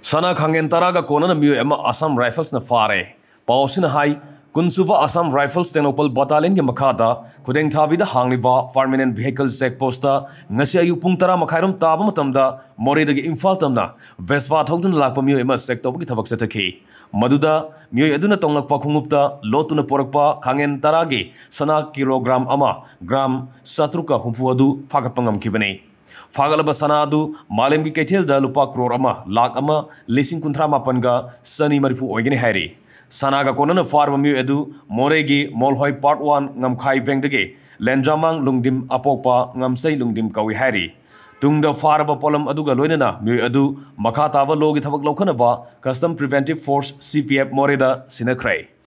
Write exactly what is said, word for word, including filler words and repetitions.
Sana Kangen Taraga Konan Mu Emma Assam Rifles na Phare. Pausina Hai, Kunsuva Assam Rifles Tenopal Battalion Yamakata, Kudeng Tavida Hangliva, Farminen Vehicle Sec Posta, Nasia Puntara Makairum Tabamatamda, Morida Infaltamna, Vesva Tolton Lapamu Emma Sector Tabaksetaki. Maduda, Mu Eduna Tonglak Pakungupta, Lotuna Porpa, Kangen Taragi, Sana Kilogram Ama, Gram, Satruka Humpuadu, Fakapangam Kibane. Fagalaba sanadu malem ki ketel da lupa crore ama lak ama lising kuntra mapanga sani marifu oigini hari sanaga konana farm mu edu moregi molhoi part one ngam khai vengdege lenjamang lungdim apopa ngam sei lungdim kawi hari tungda farba polam aduga loinana mu edu makha tawa logi thabak lokhana ba custom preventive force C P F moreda sinakrai